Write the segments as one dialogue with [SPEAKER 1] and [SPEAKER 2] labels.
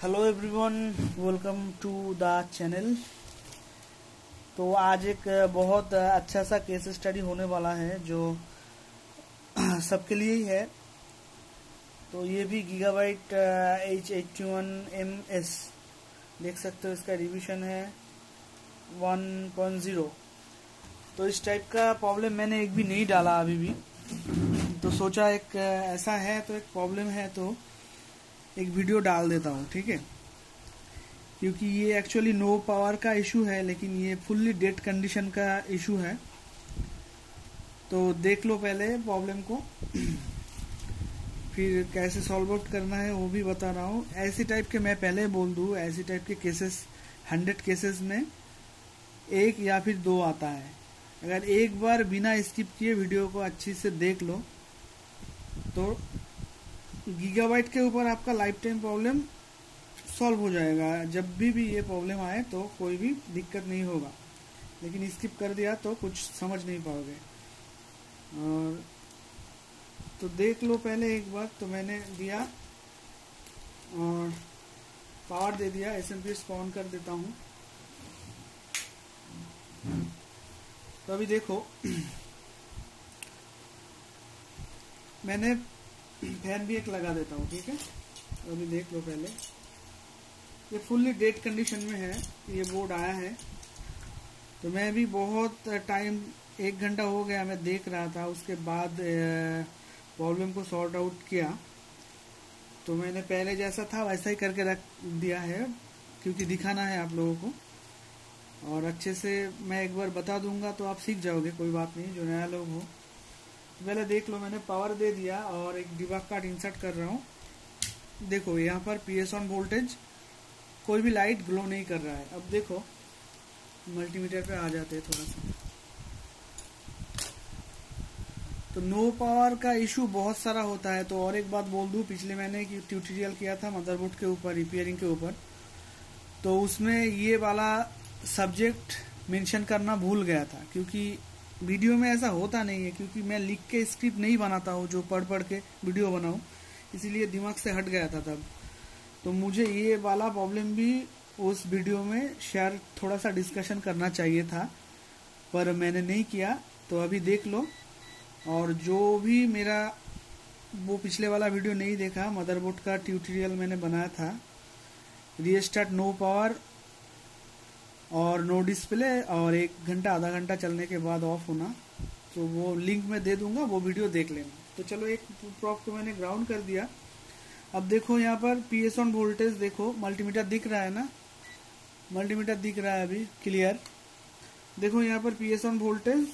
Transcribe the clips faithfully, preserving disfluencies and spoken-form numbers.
[SPEAKER 1] Hello everyone, welcome to the channel. तो आज एक बहुत अच्छा सा केस स्टडी होने वाला है जो सबके लिए ही है। तो ये भी Gigabyte H eighty one M S देख सकते हो, इसका रिवीजन है वन पॉइंट ज़ीरो। तो इस टाइप का प्रॉब्लम मैंने एक भी नहीं डाला अभी भी, तो सोचा एक ऐसा है तो एक प्रॉब्लम है तो एक वीडियो डाल देता हूँ, ठीक है। क्योंकि ये एक्चुअली नो पावर का इशू है, लेकिन ये फुल्ली डेड कंडीशन का इशू है। तो देख लो पहले प्रॉब्लम को, फिर कैसे सॉल्व आउट करना है वो भी बता रहा हूँ। ऐसी टाइप के मैं पहले बोल दूँ, ऐसी टाइप के केसेस हंड्रेड केसेस में एक या फिर दो आता है। अगर एक बार बिना स्किप किए वीडियो को अच्छी से देख लो तो गीगाबाइट के ऊपर आपका लाइफ टाइम प्रॉब्लम सॉल्व हो जाएगा। जब भी भी ये प्रॉब्लम आए तो कोई भी दिक्कत नहीं होगा, लेकिन स्किप कर दिया तो कुछ समझ नहीं पाओगे। और तो देख लो पहले एक बार। तो मैंने दिया और पावर दे दिया, S M P S on कर देता हूँ। तो अभी देखो मैंने फैन भी एक लगा देता हूँ, ठीक है। अभी देख लो पहले, ये फुल्ली डेड कंडीशन में है। ये बोर्ड आया है तो मैं भी बहुत टाइम, एक घंटा हो गया मैं देख रहा था। उसके बाद प्रॉब्लम को सॉर्ट आउट किया। तो मैंने पहले जैसा था वैसा ही करके रख दिया है, क्योंकि दिखाना है आप लोगों को। और अच्छे से मैं एक बार बता दूंगा तो आप सीख जाओगे, कोई बात नहीं, जो नया लोग हो। पहले देख लो, मैंने पावर दे दिया और एक डिबग कार्ड इंसर्ट कर रहा हूँ। देखो यहाँ पर पी एस ऑन वोल्टेज, कोई भी लाइट ग्लो नहीं कर रहा है। अब देखो मल्टीमीटर पे आ जाते हैं थोड़ा सा। तो नो पावर का इशू बहुत सारा होता है। तो और एक बात बोल दूं, पिछले मैंने की ट्यूटोरियल किया था मदरबोर्ड के ऊपर, रिपेयरिंग के ऊपर, तो उसमें ये वाला सब्जेक्ट मेंशन करना भूल गया था। क्योंकि वीडियो में ऐसा होता नहीं है, क्योंकि मैं लिख के स्क्रिप्ट नहीं बनाता हूँ जो पढ़ पढ़ के वीडियो बनाऊँ, इसीलिए दिमाग से हट गया था तब। तो मुझे ये वाला प्रॉब्लम भी उस वीडियो में शेयर, थोड़ा सा डिस्कशन करना चाहिए था, पर मैंने नहीं किया। तो अभी देख लो। और जो भी मेरा वो पिछले वाला वीडियो नहीं देखा, मदरबोर्ड का ट्यूटोरियल मैंने बनाया था, रीस्टार्ट नो पावर और नो डिस्प्ले और एक घंटा आधा घंटा चलने के बाद ऑफ होना, तो वो लिंक में दे दूंगा, वो वीडियो देख लेना। तो चलो एक प्रॉप को मैंने ग्राउंड कर दिया। अब देखो यहाँ पर पी एस ऑन वोल्टेज, देखो मल्टीमीटर दिख रहा है ना, मल्टीमीटर दिख रहा है अभी क्लियर। देखो यहाँ पर पी एस ऑन वोल्टेज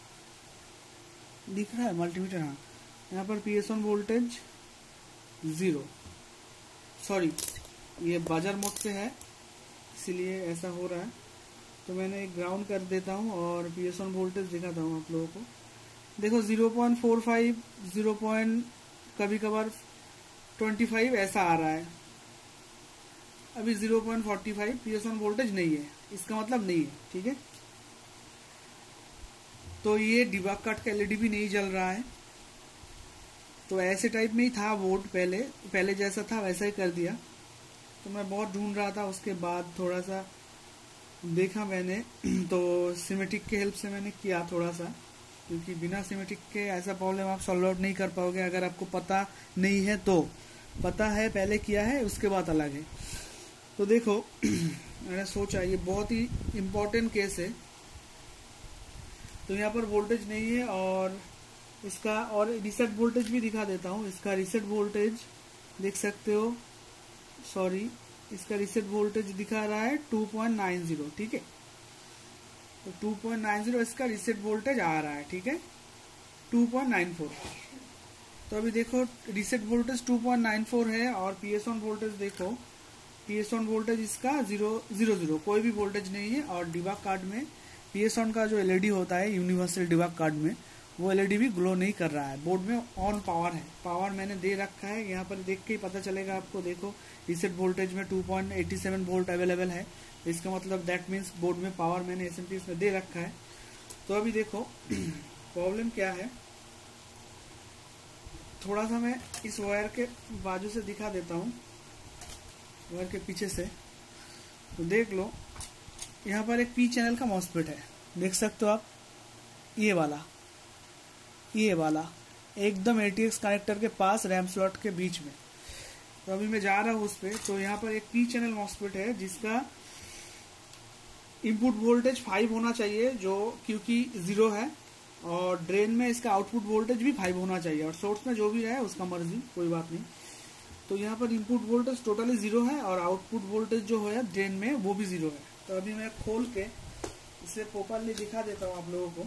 [SPEAKER 1] दिख रहा है, मल्टीमीटर, हाँ। यहाँ पर P S on voltage zero, sorry ये बाजार मोड पे है इसीलिए ऐसा हो रहा है। तो मैंने एक ग्राउंड कर देता हूँ और पी एस ऑन वोल्टेज दिखाता हूँ आप लोगों को। देखो zero point four five, zero point कभी कभार ट्वेंटी फाइव ऐसा आ रहा है। अभी zero point forty five P S on voltage नहीं है, इसका मतलब नहीं है, ठीक है। तो ये डिबग कार्ड का एल ई डी भी नहीं जल रहा है। तो ऐसे टाइप में ही था बोर्ड, पहले पहले जैसा था वैसा ही कर दिया। तो मैं बहुत ढूंढ रहा था, उसके बाद थोड़ा सा देखा मैंने तो सिमेटिक के हेल्प से मैंने किया थोड़ा सा, क्योंकि बिना सिमेटिक के ऐसा प्रॉब्लम आप सॉल्व आउट नहीं कर पाओगे। अगर आपको पता नहीं है तो, पता है पहले किया है उसके बाद अलग है। तो देखो मैंने सोचा ये बहुत ही इम्पोर्टेंट केस है। तो यहाँ पर वोल्टेज नहीं है और इसका, और रिसेट वोल्टेज भी दिखा देता हूँ। इसका रिसेट वोल्टेज देख सकते हो, सॉरी इसका रिसेट वोल्टेज दिखा रहा है टू पॉइंट नाइन ज़ीरो, ठीक है। तो टू पॉइंट नाइन ज़ीरो इसका रिसेट वोल्टेज आ रहा है, ठीक है, टू पॉइंट नाइन फोर। तो अभी देखो reset voltage two point nine four है और पी एस ऑन वोल्टेज देखो, पी एस ऑन वोल्टेज इसका जीरो जीरो जीरो, कोई भी वोल्टेज नहीं है। और डिबग कार्ड में पी एस ऑन का जो एल ई डी होता है यूनिवर्सल डिबग कार्ड में, वो एल ई डी भी ग्लो नहीं कर रहा है। बोर्ड में ऑन पावर है, पावर मैंने दे रखा है, यहाँ पर देख के ही पता चलेगा आपको। देखो रिसेट वोल्टेज में two point eight seven volt available है, इसका मतलब दैट मीन्स बोर्ड में पावर मैंने एस एम पी एस में दे रखा है। तो अभी देखो प्रॉब्लम क्या है, थोड़ा सा मैं इस वायर के बाजू से दिखा देता हूँ। वायर के पीछे से। तो देख लो यहाँ पर एक पी चैनल का मॉस्फेट है, देख सकते हो आप, ये वाला ये वाला एकदम एटीएक्स कनेक्टर के पास रैम स्लॉट के बीच में। तो अभी मैं जा रहा हूँ उस पर। तो यहाँ पर एक पी चैनल मॉस्फेट है जिसका इनपुट वोल्टेज फाइव होना चाहिए, जो क्योंकि जीरो है, और ड्रेन में इसका आउटपुट वोल्टेज भी फाइव होना चाहिए, और सोर्स में जो भी रहे उसका मर्जी, कोई बात नहीं। तो यहाँ पर इनपुट वोल्टेज टोटली जीरो है और आउटपुट वोल्टेज जो है ड्रेन में वो भी जीरो है। तो अभी मैं खोल के इसे प्रॉपर्ली दिखा देता हूँ आप लोगों को।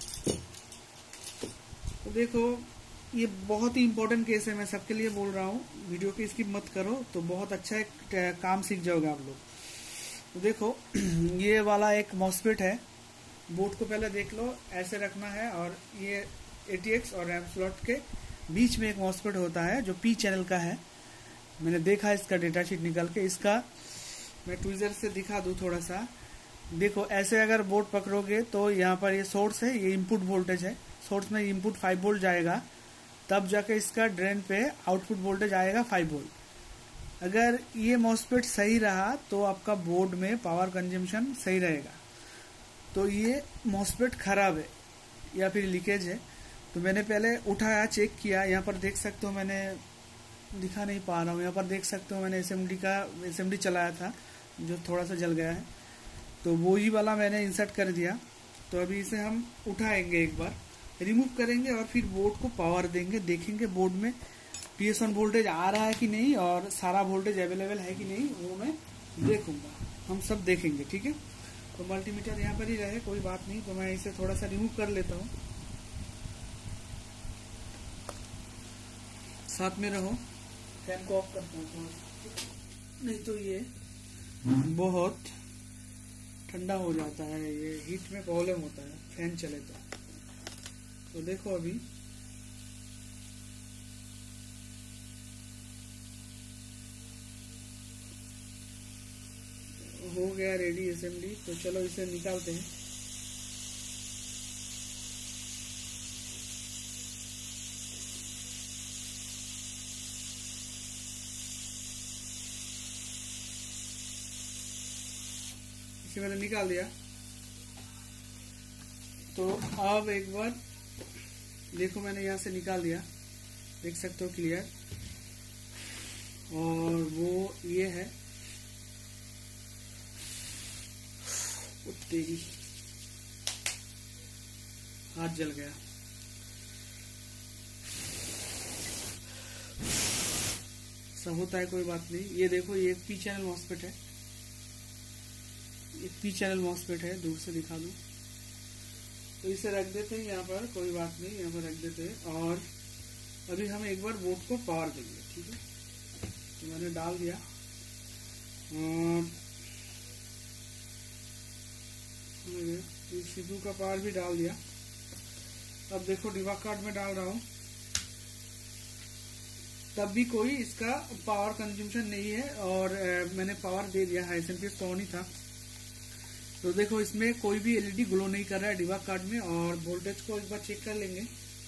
[SPEAKER 1] तो देखो ये बहुत ही इंपॉर्टेंट केस है, मैं सबके लिए बोल रहा हूँ, वीडियो की स्किप मत करो तो बहुत अच्छा एक काम सीख जाओगे आप लोग। तो देखो ये वाला एक मॉस्फेट है, बोर्ड को पहले देख लो, ऐसे रखना है, और ये एटीएक्स और रैम स्लॉट के बीच में एक मॉस्फेट होता है जो पी चैनल का है। मैंने देखा इसका डेटा शीट निकाल के, इसका मैं ट्विजर से दिखा दूं थोड़ा सा। देखो ऐसे अगर बोर्ड पकड़ोगे तो यहाँ पर ये सोर्स है, ये इनपुट वोल्टेज है, सोर्स में इनपुट फाइव वोल्ट जाएगा, तब जाके इसका ड्रेन पे आउटपुट वोल्टेज आएगा फाइव वोल्ट। अगर ये मॉस्फेट सही रहा तो आपका बोर्ड में पावर कंजम्पशन सही रहेगा। तो ये मॉस्फेट खराब है या फिर लीकेज है। तो मैंने पहले उठाया, चेक किया, यहाँ पर देख सकते हो, मैंने दिखा नहीं पा रहा हूँ, यहाँ पर देख सकते हो मैंने एसएमडी का एसएमडी चलाया था जो थोड़ा सा जल गया है, तो वो ही वाला मैंने इंसर्ट कर दिया। तो अभी इसे हम उठाएंगे, एक बार रिमूव करेंगे और फिर बोर्ड को पावर देंगे, देखेंगे बोर्ड में पीएस वन वोल्टेज आ रहा है कि नहीं और सारा वोल्टेज अवेलेबल है कि नहीं, वो मैं देखूंगा, हम सब देखेंगे, ठीक है। तो मल्टीमीटर यहाँ पर ही रहे, कोई बात नहीं। तो मैं इसे थोड़ा सा रिमूव कर लेता हूँ, साथ में रहो। फैन को ऑफ करता हूँ, नहीं तो ये बहुत ठंडा हो जाता है, ये हीट में प्रॉब्लम होता है फैन चले तो। तो देखो अभी हो गया रेडी असेंबली। तो चलो इसे निकालते हैं। इसे मैंने निकाल दिया। तो अब एक बार देखो, मैंने यहाँ से निकाल दिया, देख सकते हो क्लियर। और वो ये है, तेरी हाथ जल गया। सब होता है, कोई बात नहीं। ये देखो, ये एक पी चैनल मॉस्फेट है, एक पी चैनल मॉस्फेट है, दूर से दिखा दूं तो इसे रख देते हैं यहाँ पर, कोई बात नहीं, यहाँ पर रख देते हैं। और अभी हम एक बार बोर्ड को पावर देंगे, ठीक है। तो मैंने डाल दिया और सीपीयू का पावर भी डाल दिया। अब देखो डिबग कार्ड में डाल रहा हूँ, तब भी कोई इसका पावर कंजम्पशन नहीं है, और ए, मैंने पावर दे दिया है, एसएमपीएस तो ऑन ही था। तो देखो इसमें कोई भी एलईडी ग्लो नहीं कर रहा है डिबग कार्ड में। और वोल्टेज को एक बार चेक कर लेंगे,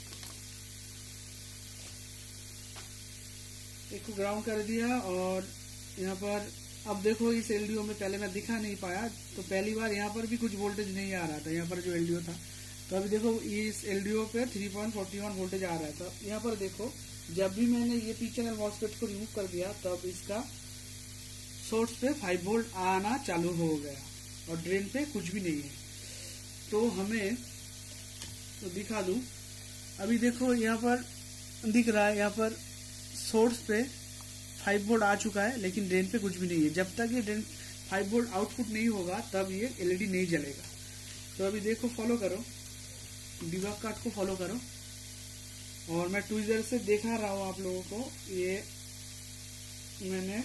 [SPEAKER 1] एक को ग्राउंड कर दिया। और यहाँ पर अब देखो, इस एलडीओ में पहले मैं दिखा नहीं पाया, तो पहली बार यहाँ पर भी कुछ वोल्टेज नहीं आ रहा था, यहाँ पर जो एलडीओ था। तो अभी देखो इस एलडीओ पे three point four one voltage आ रहा है। तो यहाँ पर देखो, जब भी मैंने ये पी चैनल मॉस्फेट को रिमूव कर दिया, तब इसका सोर्स पे फाइव वोल्ट आना चालू हो गया और ड्रेन पे कुछ भी नहीं है। तो हमें तो दिखा दूं, अभी देखो यहाँ पर दिख रहा है, यहाँ पर सोर्स पे फाइव वोल्ट आ चुका है, लेकिन ड्रेन पे कुछ भी नहीं है। जब तक ये ड्रेन फाइव वोल्ट आउटपुट नहीं होगा तब ये एलईडी नहीं जलेगा। तो अभी देखो, फॉलो करो, डिबग कार्ड को फॉलो करो। और मैं ट्विजर से दिखा रहा हूँ आप लोगों को, ये मैंने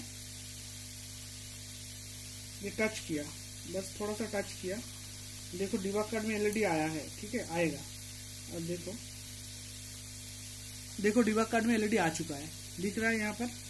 [SPEAKER 1] ये टच किया, बस थोड़ा सा टच किया। देखो डिबग कार्ड में एलईडी आया है, ठीक है, आएगा। अब देखो देखो डिबग कार्ड में एलईडी आ चुका है, दिख रहा है यहाँ पर,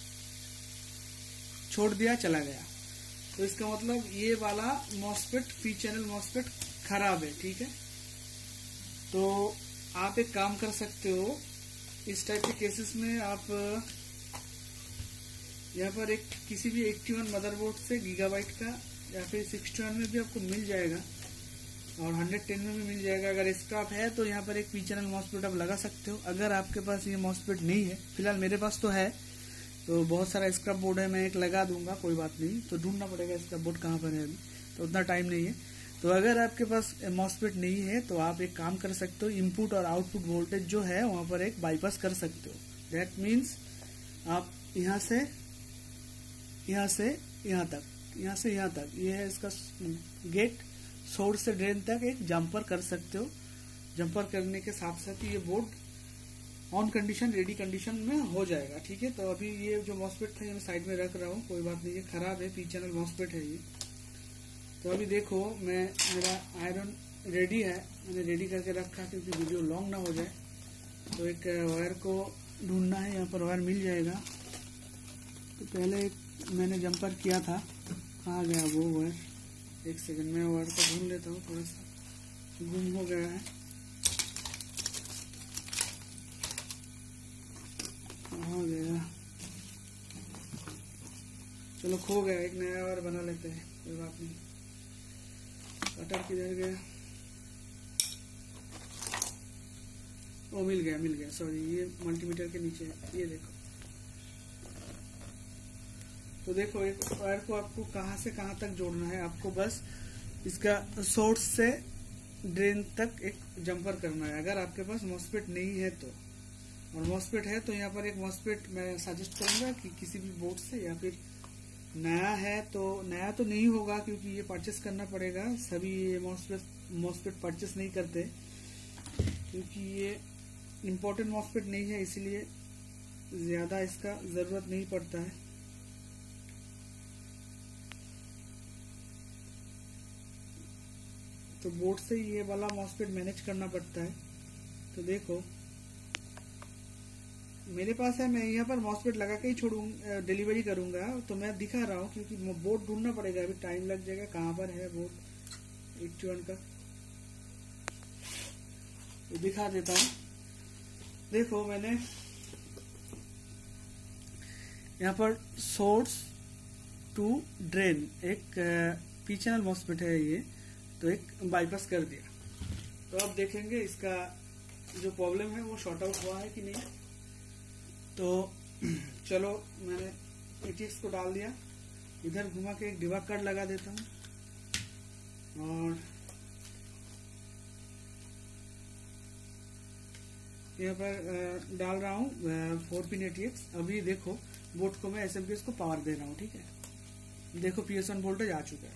[SPEAKER 1] छोड़ दिया, चला गया। तो इसका मतलब ये वाला मॉस्फेट, पी चैनल मॉस्फेट खराब है, ठीक है। तो आप एक काम कर सकते हो, इस टाइप के केसेस में आप यहाँ पर एक किसी भी इक्यासी मदरबोर्ड से गीगाबाइट का या फिर इकसठ में भी आपको मिल जाएगा और एक सौ दस में भी मिल जाएगा। अगर स्क्रैप है तो यहाँ पर एक पी चैनल मॉसफेट आप लगा सकते हो। अगर आपके पास ये मॉसफेट नहीं है, फिलहाल मेरे पास तो है, तो बहुत सारा स्क्रैप बोर्ड है, मैं एक लगा दूंगा, कोई बात नहीं। तो ढूंढना पड़ेगा स्क्रैप बोर्ड कहाँ पर है, अभी तो उतना टाइम नहीं है। तो अगर आपके पास मॉसफेट नहीं है तो आप एक काम कर सकते हो, इनपुट और आउटपुट वोल्टेज जो है वहां पर एक बाईपास कर सकते हो। दैट मीन्स आप यहाँ से यहाँ से यहाँ तक, यहाँ से यहाँ तक, ये है इसका गेट, सोर्स से ड्रेन तक एक जंपर कर सकते हो। जंपर करने के साथ साथ ये board on condition, ready condition में हो जाएगा। ठीक है, तो अभी ये जो मॉसफेट था ये मैं साइड में रख रहा हूँ, कोई बात नहीं, ये खराब है, पी चैनल मॉसफेट है ये। तो अभी देखो मैं, मेरा आयरन रेडी है, मैंने रेडी करके रखा क्योंकि वीडियो लॉन्ग ना हो जाए। तो एक वायर को ढूंढना है, यहाँ पर वायर मिल जाएगा। तो पहले मैंने जंपर किया था, कहाँ गया वो वायर, एक सेकंड में वायर को ढूंढ लेता हूँ, थोड़ा सा गुम हो गया है। कहाँ गया, चलो खो गया, एक नया वायर बना लेते हैं, कोई बात नहीं। कटर किधर गया, ओ मिल गया मिल गया, सॉरी ये मल्टीमीटर के नीचे है, ये देखो। तो देखो एक वायर को आपको कहाँ से कहाँ तक जोड़ना है, आपको बस इसका सोर्स से ड्रेन तक एक जंपर करना है। अगर आपके पास मॉसफेट नहीं है तो, और मॉसफेट है तो यहाँ पर एक मॉसफेट मैं सजेस्ट करूंगा कि किसी भी बोर्ड से, या फिर नया है तो, नया तो नहीं होगा क्योंकि ये परचेस करना पड़ेगा, सभी ये मॉसफेट मॉसफेट परचेस नहीं करते क्योंकि ये इम्पोर्टेंट मॉसफेट नहीं है, इसलिए ज्यादा इसका जरूरत नहीं पड़ता है। तो बोर्ड से ये वाला मॉसफेट मैनेज करना पड़ता है। तो देखो मेरे पास है, मैं यहाँ पर मॉसफेट लगा के ही छोड़ूंगा, डिलीवरी करूंगा, तो मैं दिखा रहा हूँ क्योंकि बोर्ड ढूंढना पड़ेगा, अभी टाइम लग जाएगा। कहाँ पर है बोर्ड इक्यासी का, तो दिखा देता हूँ। देखो मैंने यहाँ पर सोर्स टू ड्रेन एक पी चैनल मॉसफेट है ये, तो एक बाईपास कर दिया। तो अब देखेंगे इसका जो प्रॉब्लम है वो शॉर्ट आउट हुआ है कि नहीं। तो चलो मैंने एटीएक्स को डाल दिया, इधर घुमा के एक डिबग कार्ड लगा देता हूँ और यहाँ पर डाल रहा हूँ फोर पिन एटीएक्स। अभी देखो बोर्ड को मैं एसएमपीएस को पावर दे रहा हूँ। ठीक है, देखो पीएस वन वोल्टेज आ चुका है,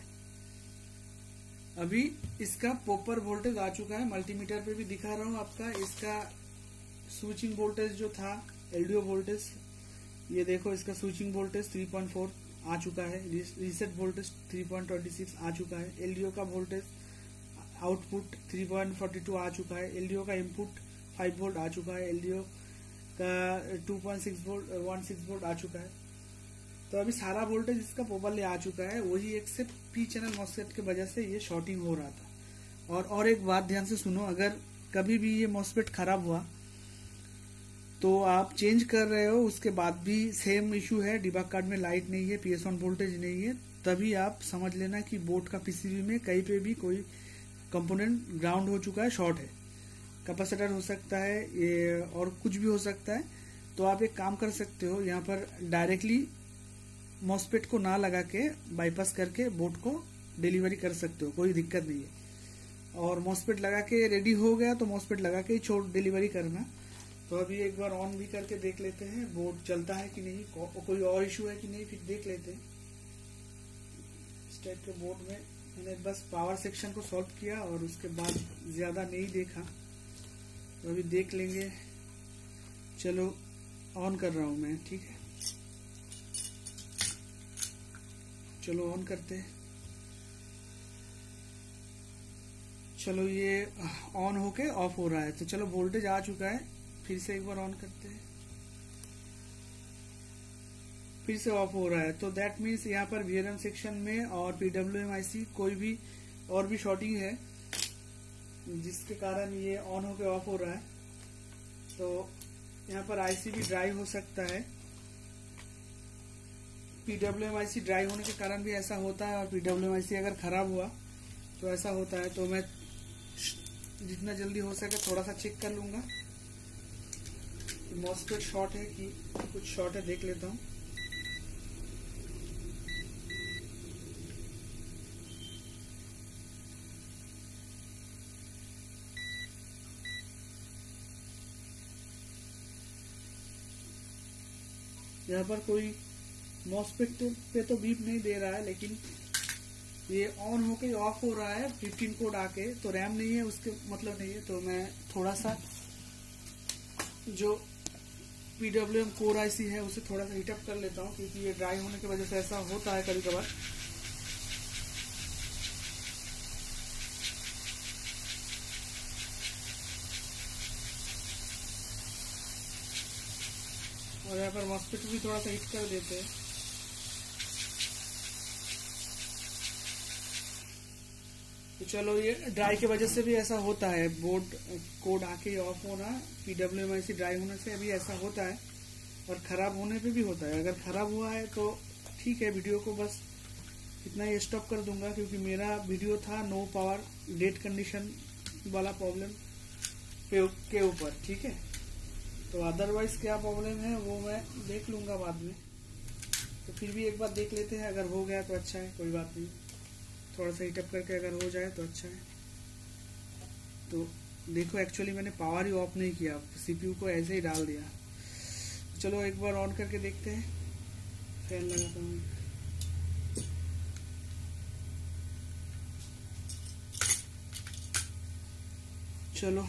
[SPEAKER 1] अभी इसका प्रॉपर वोल्टेज आ चुका है। मल्टीमीटर पे भी दिखा रहा हूँ आपका, इसका स्विचिंग वोल्टेज जो था, एलडीओ वोल्टेज, ये देखो इसका switching voltage three point four आ चुका है, reset voltage three point two six आ चुका है, एलडीओ का voltage output three point four two आ चुका है, एलडीओ का इनपुट फाइव वोल्ट आ चुका है, एलडीओ का two point six volt one six volt आ चुका है। तो अभी सारा वोल्टेज इसका प्रॉपर्ली आ चुका है, वही एक से पी चैनल मॉसफेट की वजह से ये शॉर्टिंग हो रहा था। और और एक बात ध्यान से सुनो, अगर कभी भी ये मॉसफेट खराब हुआ तो आप चेंज कर रहे हो, उसके बाद भी सेम इशू है, डिबग कार्ड में लाइट नहीं है, पीएस वन वोल्टेज नहीं है, तभी आप समझ लेना कि बोर्ड का पीसीबी में कहीं पे भी कोई कंपोनेंट ग्राउंड हो चुका है, शॉर्ट है। कैपेसिटर हो सकता है ये, और कुछ भी हो सकता है। तो आप एक काम कर सकते हो, यहाँ पर डायरेक्टली मॉसफेट को ना लगा के बाईपास करके बोर्ड को डिलीवरी कर सकते हो, कोई दिक्कत नहीं है। और मॉसफेट लगा के रेडी हो गया तो मॉसफेट लगा के ही छोड़ डिलीवरी करना। तो अभी एक बार ऑन भी करके देख लेते हैं बोर्ड चलता है कि नहीं, को, कोई और इशू है कि नहीं, फिर देख लेते हैं। इस टाइप के बोर्ड में मैंने बस पावर सेक्शन को सॉल्व किया और उसके बाद ज्यादा नहीं देखा, तो अभी देख लेंगे। चलो ऑन कर रहा हूं मैं, ठीक है, चलो ऑन करते हैं। चलो ये ऑन होके ऑफ हो रहा है, तो चलो वोल्टेज आ चुका है, फिर से एक बार ऑन करते हैं, फिर से ऑफ हो रहा है। तो दैट मीन्स यहाँ पर वीआरएम सेक्शन में और पीडब्ल्यूएम आईसी कोई भी और भी शॉर्टिंग है, जिसके कारण ये ऑन होके ऑफ हो रहा है। तो यहाँ पर आईसी भी ड्राई हो सकता है, पीडब्ल्यूएमआईसी ड्राई होने के कारण भी ऐसा होता है, और पीडब्ल्यूएमआईसी अगर खराब हुआ तो ऐसा होता है। तो मैं जितना जल्दी हो सके थोड़ा सा चेक कर लूंगा मॉस्फेट शॉर्ट है कि कुछ शॉर्ट है, देख लेता हूँ। यहाँ पर कोई मॉस्फेट पे तो बीप नहीं दे रहा है, लेकिन ये ऑन होके ऑफ हो रहा है फिफ्टीन कोड आके, तो रैम नहीं है उसके मतलब नहीं है। तो मैं थोड़ा सा जो पीडब्ल्यूएम कोर आईसी है उसे थोड़ा सा हीटअप कर लेता हूँ, क्योंकि ये ड्राई होने की वजह से ऐसा होता है कभी कभार। और यहाँ पर मॉस्फेट भी थोड़ा सा हीट कर देते हैं। तो चलो, ये ड्राई की वजह से भी ऐसा होता है, बोर्ड कोड आके ऑफ होना पीडब्ल्यूएमआईसी ड्राई होने से अभी ऐसा होता है, और खराब होने पे भी होता है। अगर खराब हुआ है तो ठीक है, वीडियो को बस इतना ही स्टॉप कर दूंगा, क्योंकि मेरा वीडियो था नो पावर डेट कंडीशन वाला प्रॉब्लम के ऊपर, ठीक है। तो अदरवाइज क्या प्रॉब्लम है वो मैं देख लूंगा बाद में। तो फिर भी एक बार देख लेते हैं, अगर हो गया तो अच्छा है, कोई बात नहीं। थोड़ा सा हीटअप करके अगर हो जाए तो अच्छा है। तो देखो, एक्चुअली मैंने पावर ही ऑफ नहीं किया, सीपीयू को ऐसे ही डाल दिया। चलो एक बार ऑन करके देखते हैं, फैन लगाता हूँ। चलो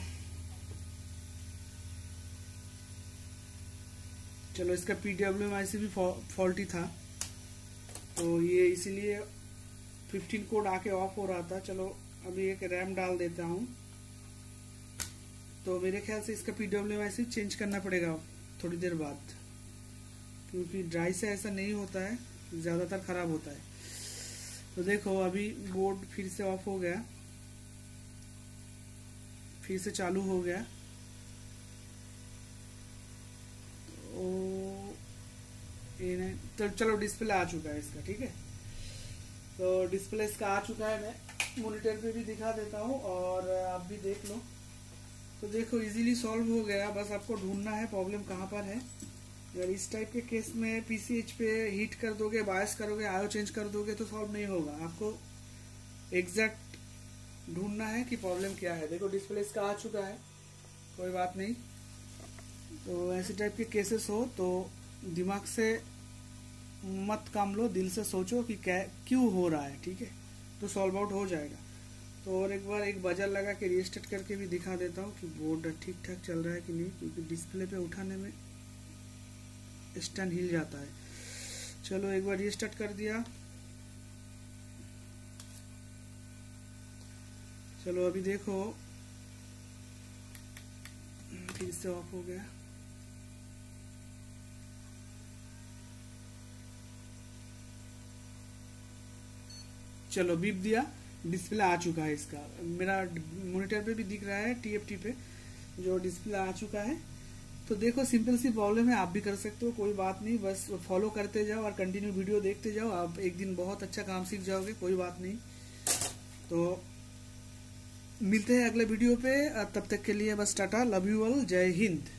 [SPEAKER 1] चलो इसका पीडब्ल्यूएमआईसी भी फॉल्टी था, तो ये इसीलिए फिफ्टीन कोड आके ऑफ हो रहा था। चलो अभी एक रैम डाल देता हूँ। तो मेरे ख्याल से इसका पीडब्ल्यूएमआईसी चेंज करना पड़ेगा थोड़ी देर बाद, क्योंकि ड्राई से ऐसा नहीं होता है, ज्यादातर खराब होता है। तो देखो, अभी बोर्ड फिर से ऑफ हो गया, फिर से चालू हो गया। तो चलो, डिस्प्ले आ चुका है इसका, ठीक है। तो डिस्प्ले इसका आ चुका है, मैं मॉनिटर पे भी दिखा देता हूँ और आप भी देख लो। तो देखो, इजीली सॉल्व हो गया, बस आपको ढूंढना है प्रॉब्लम कहाँ पर है। अगर इस टाइप के केस में पीसीएच पे हीट कर दोगे, बायस करोगे, आयो चेंज कर दोगे तो सॉल्व नहीं होगा। आपको एग्जैक्ट ढूंढना है कि प्रॉब्लम क्या है। देखो, डिस्प्ले इसका आ चुका है, कोई बात नहीं। तो ऐसे टाइप के केसेस हो तो दिमाग से मत काम लो, दिल से सोचो कि क्या क्यों हो रहा है, ठीक है। तो सॉल्व आउट हो जाएगा। तो और एक बार एक बजर लगा के रीस्टार्ट करके भी दिखा देता हूँ कि बोर्ड ठीक ठाक चल रहा है कि नहीं, क्योंकि डिस्प्ले पे उठाने में स्टैंड हिल जाता है। चलो एक बार रीस्टार्ट कर दिया। चलो अभी देखो, फिर से ऑफ हो गया। चलो बीप दिया, डिस्प्ले आ चुका है इसका। मेरा मॉनिटर पे भी दिख रहा है, टीएफटी पे जो डिस्प्ले आ चुका है। तो देखो, सिंपल सी प्रॉब्लम है, आप भी कर सकते हो, कोई बात नहीं। बस फॉलो करते जाओ और कंटिन्यू वीडियो देखते जाओ, आप एक दिन बहुत अच्छा काम सीख जाओगे, कोई बात नहीं। तो मिलते हैं अगले वीडियो पे, तब तक के लिए बस टाटा, लव यू ऑल, जय हिंद।